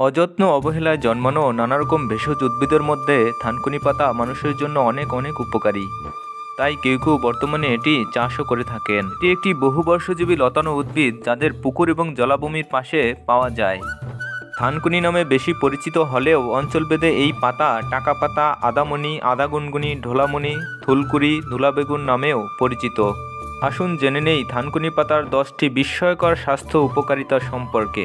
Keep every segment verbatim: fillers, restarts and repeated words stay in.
অযত্ন অবহেলায় জন্মানো নানারকম ভেষজ উদ্ভিদের মধ্যে থানকুনি পাতা মানুষের জন্য অনেক অনেক উপকারী। তাই কেউ কেউ বর্তমানে এটি চাষও করে থাকেন। এটি একটি বহুবর্ষজীবী লতানো উদ্ভিদ যাদের পুকুর এবং জলাভূমির পাশে পাওয়া যায়। থানকুনি নামে বেশি পরিচিত হলেও অঞ্চলভেদে এই পাতা টাকা পাতা, আদামণি, আদা গুনগুনি, ঢোলামণি, থুলকুড়ি, ধুলাবেগুন নামেও পরিচিত। আসুন জেনে নেই থানকুনি পাতার দশটি বিস্ময়কর স্বাস্থ্য উপকারিতা সম্পর্কে।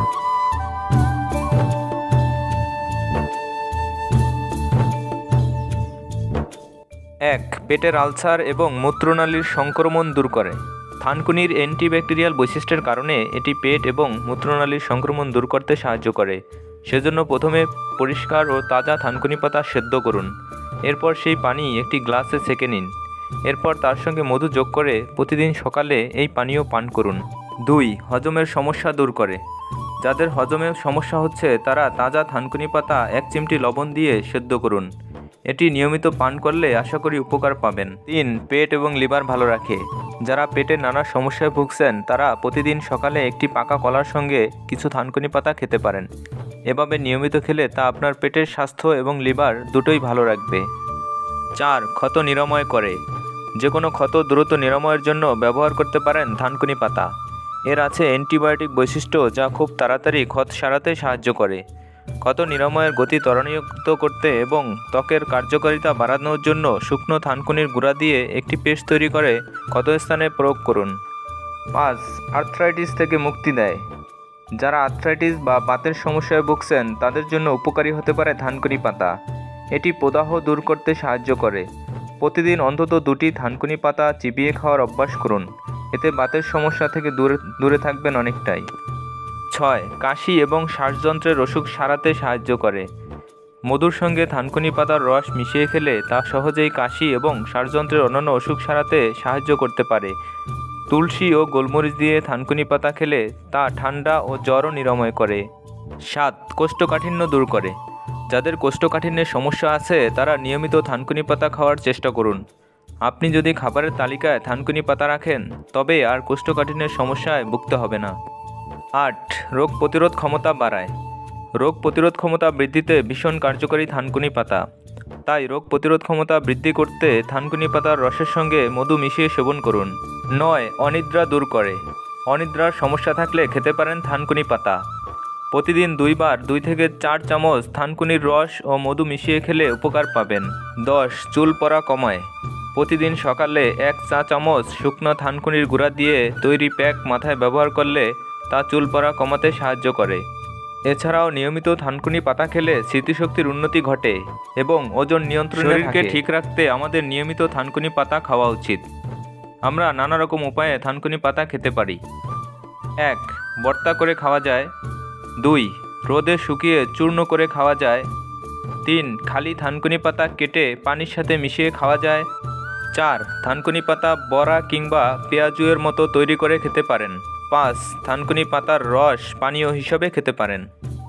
এক, পেটের আলসার এবং মূত্রনালীর সংক্রমণ দূর করে। থানকুনির অ্যান্টিব্যাকটেরিয়াল বৈশিষ্ট্যের কারণে এটি পেট এবং মূত্রনালীর সংক্রমণ দূর করতে সাহায্য করে। সেজন্য প্রথমে পরিষ্কার ও তাজা থানকুনি পাতা সেদ্ধ করুন। এরপর সেই পানি একটি গ্লাসে ছেঁকে নিন। এরপর তার সঙ্গে মধু যোগ করে প্রতিদিন সকালে এই পানীয় পান করুন। দুই, হজমের সমস্যা দূর করে। যাদের হজমের সমস্যা হচ্ছে তারা তাজা থানকুনি পাতা এক চিমটি লবণ দিয়ে সেদ্ধ করুন। এটি নিয়মিত পান করলে আশা করি উপকার পাবেন। তিন, পেট এবং লিভার ভালো রাখে। যারা পেটে নানা সমস্যায় ভুগছেন তারা প্রতিদিন সকালে একটি পাকা কলার সঙ্গে কিছু থানকুনি পাতা খেতে পারেন। এভাবে নিয়মিত খেলে তা আপনার পেটের স্বাস্থ্য এবং লিভার দুটোই ভালো রাখবে। চার, ক্ষত নিরাময় করে। যে কোনো ক্ষত দ্রুত নিরাময়ের জন্য ব্যবহার করতে পারেন থানকুনি পাতা। এর আছে অ্যান্টিবায়োটিক বৈশিষ্ট্য যা খুব তাড়াতাড়ি ক্ষত সারাতে সাহায্য করে। ক্ষত নিরাময়ের গতি ত্বরান্বিত করতে এবং ত্বকের কার্যকারিতা বাড়ানোর জন্য শুকনো থানকুনির গুঁড়া দিয়ে একটি পেস্ট তৈরি করে ক্ষতস্থানে প্রয়োগ করুন। পাঁচ, আর্থ্রাইটিস থেকে মুক্তি দেয়। যারা আর্থ্রাইটিস বা বাতের সমস্যায় ভুগছেন তাদের জন্য উপকারী হতে পারে থানকুনি পাতা। এটি প্রদাহ দূর করতে সাহায্য করে। প্রতিদিন অন্তত দুটি থানকুনি পাতা চিবিয়ে খাওয়ার অভ্যাস করুন। এতে বাতের সমস্যা থেকে দূরে দূরে থাকবেন অনেকটাই। ছয়, কাশি এবং শ্বাসযন্ত্রের অসুখ সারাতে সাহায্য করে। মধুর সঙ্গে থানকুনি পাতার রস মিশিয়ে খেলে তা সহজেই কাশি এবং শ্বাসযন্ত্রের অন্যান্য অসুখ সারাতে সাহায্য করতে পারে। তুলসী ও গোলমরিচ দিয়ে থানকুনি পাতা খেলে তা ঠান্ডা ও জ্বরও নিরাময় করে। সাত, কোষ্ঠকাঠিন্য দূর করে। যাদের কোষ্ঠকাঠিন্যের সমস্যা আছে তারা নিয়মিত থানকুনি পাতা খাওয়ার চেষ্টা করুন। আপনি যদি খাবারের তালিকায় থানকুনি পাতা রাখেন তবে আর কোষ্ঠকাঠিন্যের সমস্যায় ভুগতে হবে না। আট, রোগ প্রতিরোধ ক্ষমতা বাড়ায়। রোগ প্রতিরোধ ক্ষমতা বৃদ্ধিতে ভীষণ কার্যকরী থানকুনি পাতা। তাই রোগ প্রতিরোধ ক্ষমতা বৃদ্ধি করতে থানকুনি পাতার রসের সঙ্গে মধু মিশিয়ে সেবন করুন। নয়, অনিদ্রা দূর করে। অনিদ্রার সমস্যা থাকলে খেতে পারেন থানকুনি পাতা। প্রতিদিন দুইবার দুই থেকে চার চামচ থানকুনির রস ও মধু মিশিয়ে খেলে উপকার পাবেন। দশ, চুল পড়া কমায়। প্রতিদিন সকালে এক চা চামচ শুকনো থানকুনির গুঁড়া দিয়ে তৈরি প্যাক মাথায় ব্যবহার করলে তা চুল পড়া কমাতে সাহায্য করে। এছাড়াও নিয়মিত থানকুনি পাতা খেলে স্মৃতিশক্তির উন্নতি ঘটে এবং ওজন নিয়ন্ত্রণে থাকে। শরীরকে ঠিক রাখতে আমাদের নিয়মিত থানকুনি পাতা খাওয়া উচিত। আমরা নানা রকম উপায়ে থানকুনি পাতা খেতে পারি। এক, ভর্তা করে খাওয়া যায়। দুই, রোদে শুকিয়ে চূর্ণ করে খাওয়া যায়। তিন, খালি থানকুনি পাতা কেটে পানির সাথে মিশিয়ে খাওয়া যায়। চার, থানকুনি পাতা বড়া কিংবা পেঁয়াজুয়ের মতো তৈরি করে খেতে পারেন। পাঁচ, থানকুনি পাতার রস পানীয় হিসাবে খেতে পারেন।